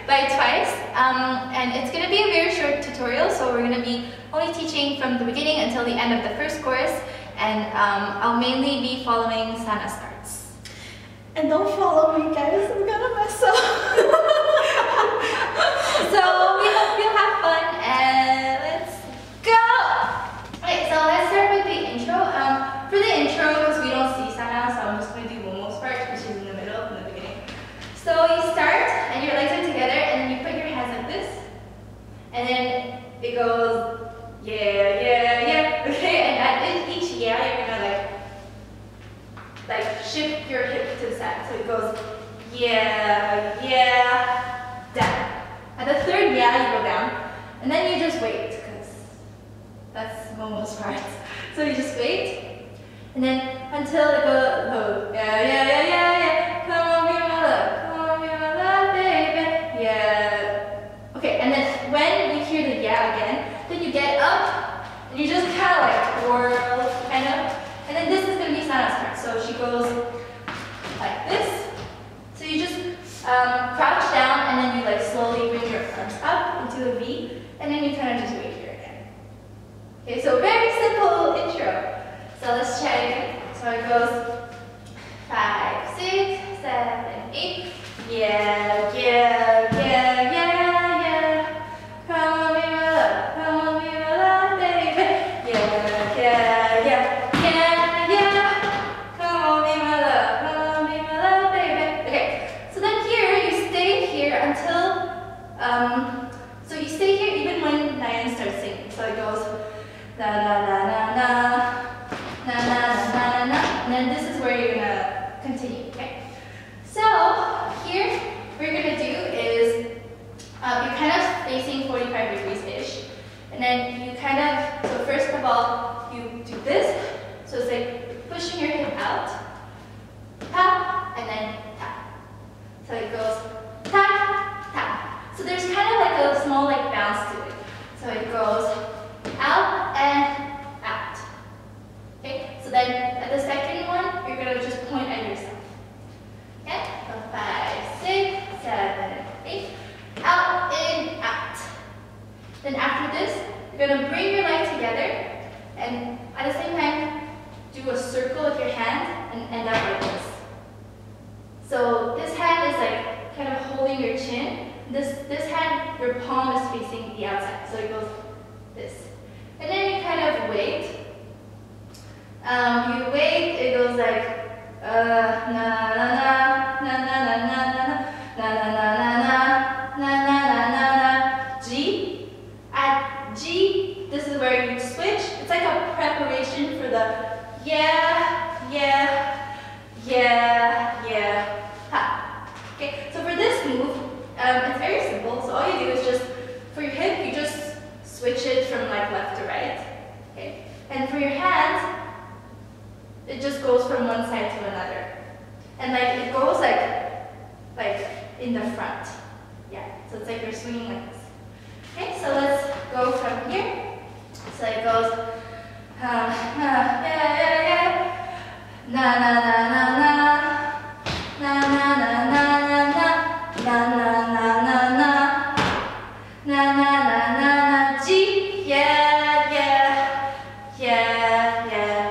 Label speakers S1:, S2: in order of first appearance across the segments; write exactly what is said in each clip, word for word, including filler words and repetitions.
S1: by TWICE, um, and it's going to be a very short tutorial, so we're going to be only teaching from the beginning until the end of the first course, and um, I'll mainly be following Sana starts.
S2: And don't follow me, guys, I'm gonna mess up.
S1: So we hope you'll have fun, and let's go! Okay, so let's start with the intro. Um, for the intro, because we don't see Sana, so I'm just going to do Momo's part, which is in the middle, in the beginning. So you start, and your legs are together, and then you put your hands like this, and then it goes, yeah, yeah, yeah, okay, and at each yeah, you're gonna like, like shift your hip to the side, so it goes, yeah, yeah, down. At the third yeah, you go down, and then you just wait, because that's Momo's part. So you just wait, and then until it goes, oh, yeah, yeah, yeah, yeah, yeah, come on, be my love, come on, be my love, baby, yeah. Okay, and then when you hear the yeah again, then you get up, and you just kind of like twirl, kind of, and then this is going to be Sana's part. So she goes like this. So you just um, crouch down, and then you like slowly bring your arms up into a V, and then you kind of just wait here again. Okay, so very simple intro. So let's try it again. So it goes five, six, seven, eight. Yeah, yeah, yeah, yeah, yeah. Come on, be my love, come on, be my love, baby. Yeah, yeah, yeah, yeah, yeah. Come on, be my love, come on, be my love, baby. Okay, so then here you stay here until, um, so you stay here even when Nayan starts singing. So it goes na na na na na. Na, na, na, na, na, and then this is where you're gonna continue, okay? So here, what you're gonna do is um, you're kind of facing forty-five degrees-ish, and then you kind of, so first of all, you do this, so it's like pushing your hip out, tap, and then tap. So it goes tap, tap. So there's kind of like a small like bounce to it. So it goes out and okay, so then at the second one, you're going to just point at yourself. Okay, so five, six, seven, eight, out, in, out. Then after this, you're going to bring your leg together, and at the same time, do a circle with your hand and end up like this. So this hand is like kind of holding your chin. This, this hand, your palm is facing the outside, so it goes this. And then you kind of wait. Um, you wait, it goes like uh, na na na na na na na na na na na na na G. At G, this is where you switch. It's like a preparation for the yeah, yeah, yeah, yeah, ha. Okay, so for this move, um, it's very simple. So all you do is just, for your hip, you just switch it from like left to right. Okay, and for your hands, it just goes from one side to another. And like, it goes like, like in the front. Yeah, so it's like you're swinging like this. Okay, so let's go from here. So it goes, uh, uh, yeah, yeah, yeah. Na, na, na, na, na. Na, na, na, na, na, na. Na, na, na, na, na. Na, na, na, na, na. G, yeah, yeah, yeah, yeah.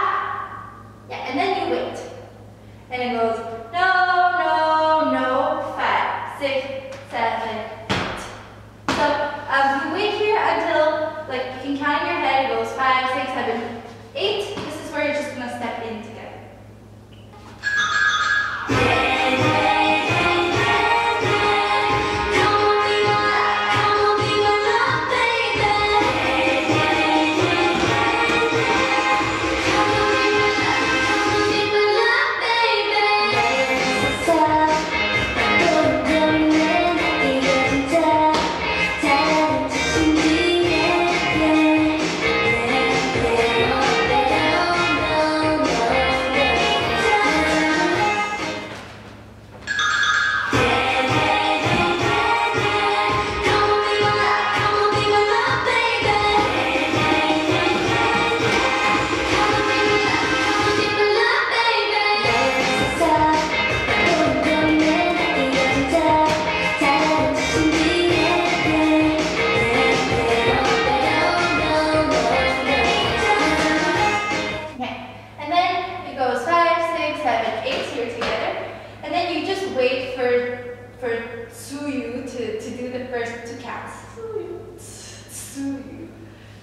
S1: And then you wait. And it goes, no, no, no, five, six, seven, eight. So um, you wait here until, like, you can count in your head, it goes five, six, seven, eight. This is where you're just going to step in together.
S3: Yeah.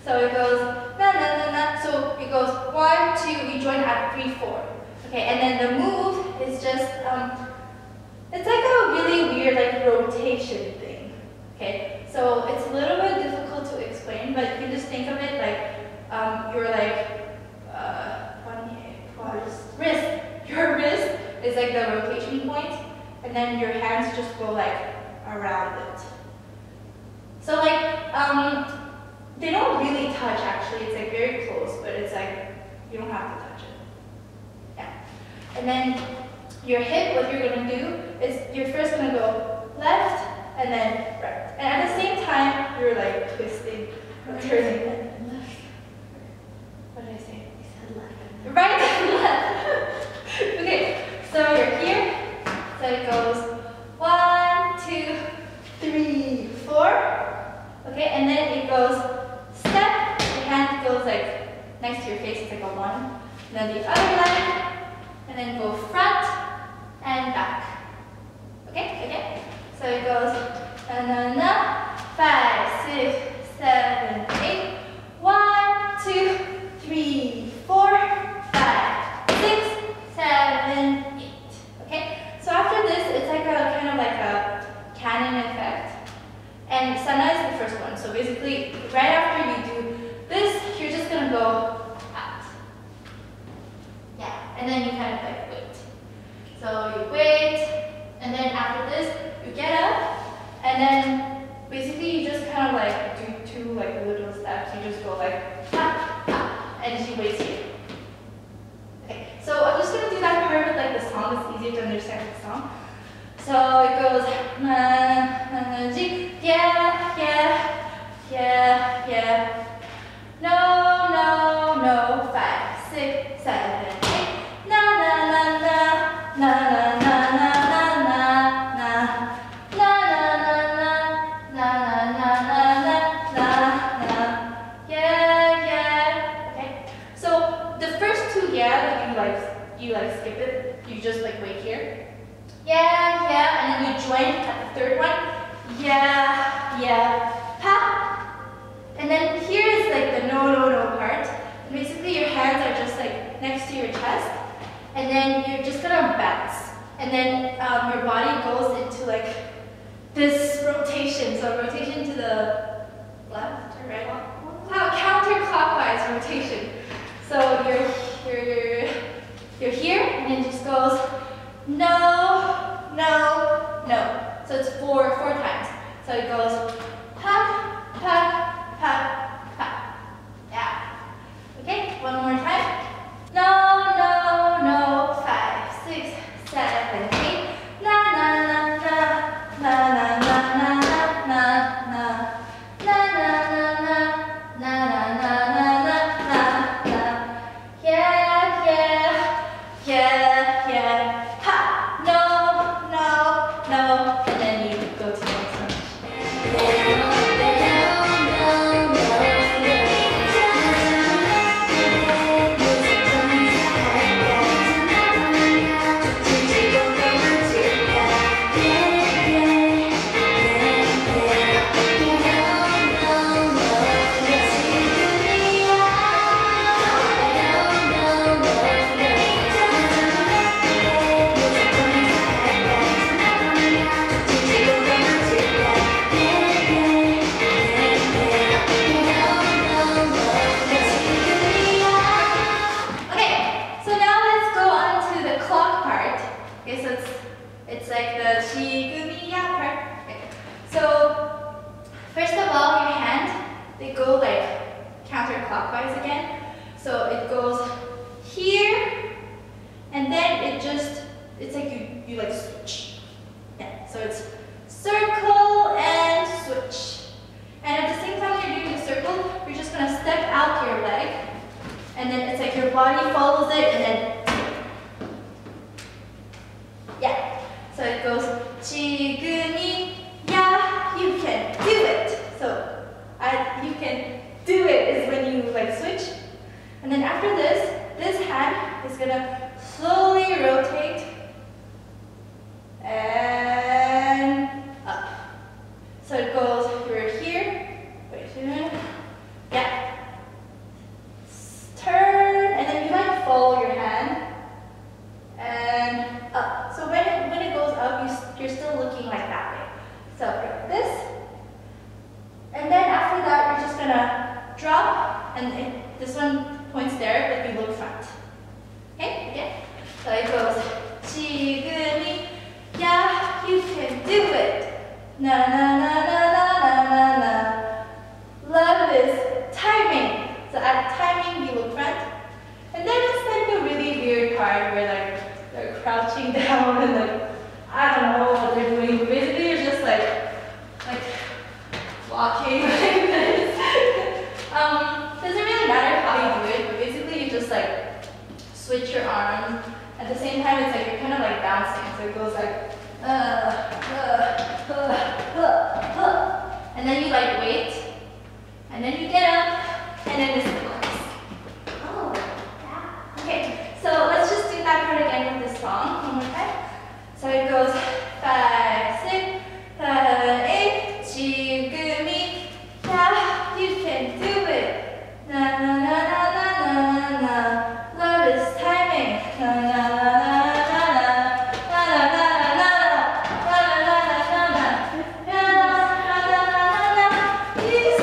S1: So it goes na na na na. So it goes one, two, you join at three, four. Okay, and then the move is just, um, it's like a really weird like rotation thing. Okay, so it's a little bit difficult to explain, but you can just think of it like um, you're like, uh, wrist. Your wrist is like the rotation point, and then your hands just go like around it. So like, um, they don't really touch actually, it's like very close, but it's like, you don't have to touch it. Yeah. And then your hip, what you're gonna do is you're first gonna go left and then right. And at the same time, you're like twisting, turning it. What did I say? You said left. Right and left. Okay, so you're here. So it goes one, two, three, four. Okay, and then it goes step. Your hand goes like next to your face. It's like a one. And then the other leg, and then go front and back. Okay, again. So it goes na na na. Five, six, seven, eight. One, two, three, four, five, six, seven, eight. Okay. So after this, it's like a kind of like a cannon effect. And Sana is the first one. So basically, right after you do this, you're just gonna go out. Yeah. And then you kind of like wait. So you wait, and then after this, you get up, and then basically you just kind of like do two like little steps. You just go like ah, ah, and she waits here. Okay, so I'm just gonna do that part with like the song. It's easier to understand the song. So it goes na na G, yeah, yeah, yeah, yeah. No, no, no. Five, six, seven, eight. Na na na na na na na na na na na na na na na na. Yeah, yeah. Okay. So the first two yeah, you like you like skip it. You just like wait here. Yeah, yeah, and then you join at the third one. Yeah, yeah, pa. And then here is like the no, no, no part. And basically your hands are just like next to your chest. And then you're just gonna bounce. And then um, your body goes into like this rotation. So rotation to the left or right? Counterclockwise rotation. So you're, you're, you're, you're here, and then it just goes no, no, no. So it's four, four times. So it goes pop, pop, pop, pop. Yeah. Okay, one more time. No, no, no. Five, six, seven, eight. Na na na na na na na na na na. Na na na na na na na na na na. Yeah, yeah, yeah, yeah. Ha! No, no, no. And then you go to the next one. It's like the shigumiya part. Okay. So first of all, your hand, they go like counterclockwise again. So it goes here, and then it just, it's like you, you like switch. Yeah. So it's circle and switch. And at the same time you're doing the circle, you're just gonna step out your leg, and then it's like your body follows it, and then yeah. So it goes chigumi ya. You can do it. So I, you can do it is when you like switch. And then after this, this hand is gonna slowly rotate So like this. And then after that, you're just gonna drop, and it, this one points there, but you look front. Okay, again. So it goes, 지금이, yeah, you can do it. Na na na na na na na na. Love is timing. So at timing, you look front. And then it's like the really weird part where like they're crouching down and like, I don't know what they're doing, but basically you're just like, like walking like this. um, doesn't really matter how you do it, but basically you just like switch your arms. At the same time, it's like you're kind of like bouncing, so it goes like, uh, uh, uh, uh, uh. And then you like wait, and then you get up, and then this close. Oh, yeah. Okay, so let's just do that part again with this song one more time. So it goes five, six, seven, eight. 지금이, yeah, you can do it. Na na na na na na na. Love is timing. Na na na na na na. Na na na na na. Na na na na na na. Na na na na na. It's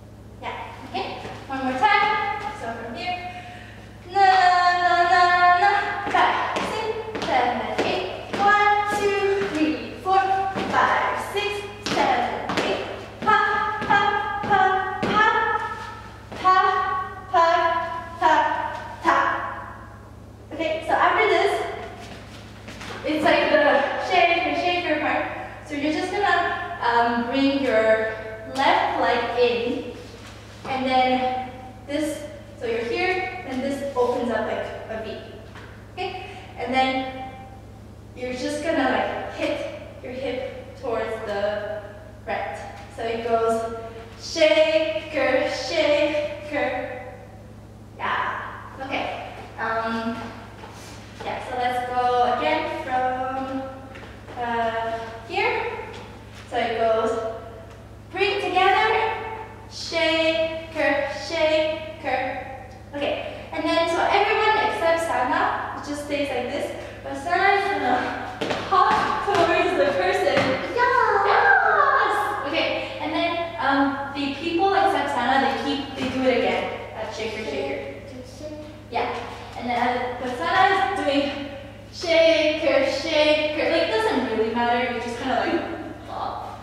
S1: yeah, okay, one more time. So from here, na na na na. Okay, so after this, it's like the shaker, shaker part. So you're just gonna um, bring your left leg in, and then this, so you're here, and this opens up like a V. Okay? And then you're just gonna like hit your hip towards the right. So it goes shaker, shaker. Yeah. Okay. Um, yeah, so let's go again from uh, here. So it goes bring together, shaker, shaker. Okay, and then so everyone except Sana, it just stays like this. But Sana is gonna hop towards the person. Yes! Okay, and then um, the people except Sana, they keep, they do it again at shaker, shaker. Yeah, and then uh, but Sana is doing shaker, shaker. Like, it doesn't really matter, you just kind of like hop.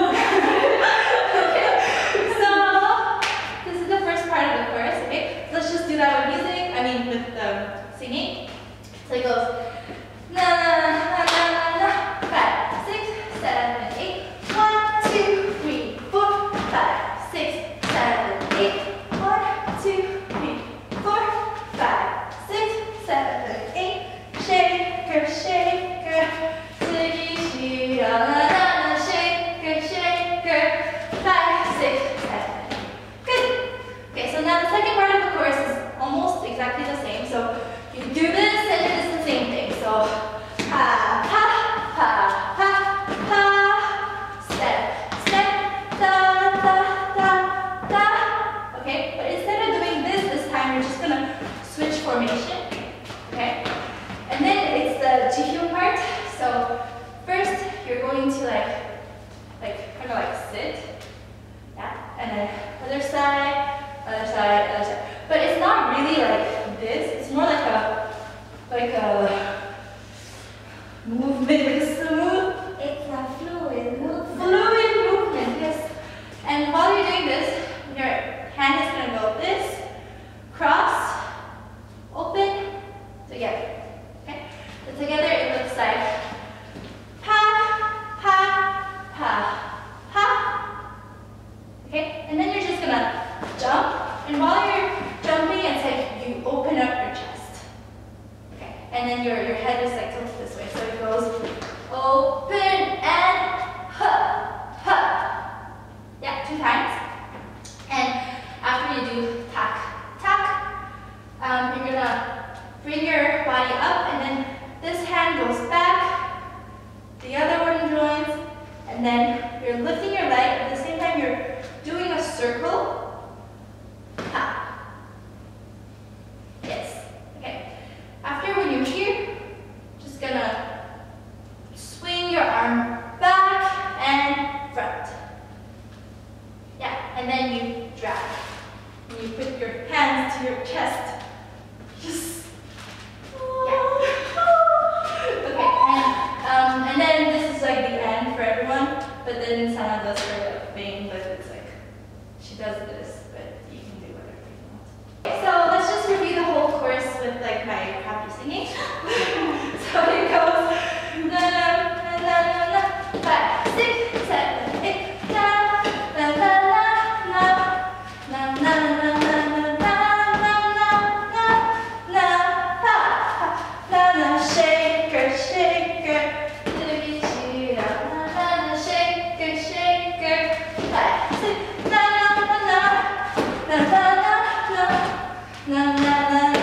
S1: Okay, so this is the first part of the chorus, okay? So let's just do that with music, I mean with um, singing. So it goes na na na na na, five, six, seven, eight, one, two, three, four, five, six, seven, eight, one, two, three, four, five, six, seven, eight, shaker, shaker, 쓰기 싫어 나나 shaker, shaker, five, six, seven. Good. Okay, so now the second part of the chorus is almost exactly the same. So you do this and it's the same thing. So ha ha ha ha ha, step step da da da da. Okay, but instead of doing this this time, we're just gonna switch formation. Okay, and then it's the Jihyo part. So first you're going to like like kind of like sit, yeah, and then other side, other side, other side. But it's not really like this. It's more like a like a movement, like a smooth.
S2: It's a fluid movement.
S1: Fluid movement, yes. And while you're doing this, your hand is gonna go this, cross, open, together. Okay? So together it looks like pa, pa, pa, pa. Okay? And then you're just gonna jump, and while you're jumping, it's like you open up your chest. Okay? And then your, your head is like tilted this way. So it goes open and huh, huh. Yeah, two times. And after you do tack, tack, um, you're gonna bring your body up, and then this hand goes back, the other one joins, and then you're lifting your leg. At the same time, you're doing a circle. Ha. Yes. Okay. After when you're here, just gonna swing your arm back and front. Yeah, and then you drag. And you put your hands to your chest. Yes. Yeah. Okay, and, um, and then this is like the end for everyone, but then Sana does her like, thing, but it's like, she does this, but you can do whatever you want. Okay, so let's just review the whole chorus with like my crappy singing. So it goes na na na na na, five, six, seven, eight, na na na na na na na na na na na na ha ha na na shaker shaker, 쓰기 싫어 na na shaker shaker, five, six, na na na na na na na na na na.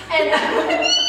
S1: And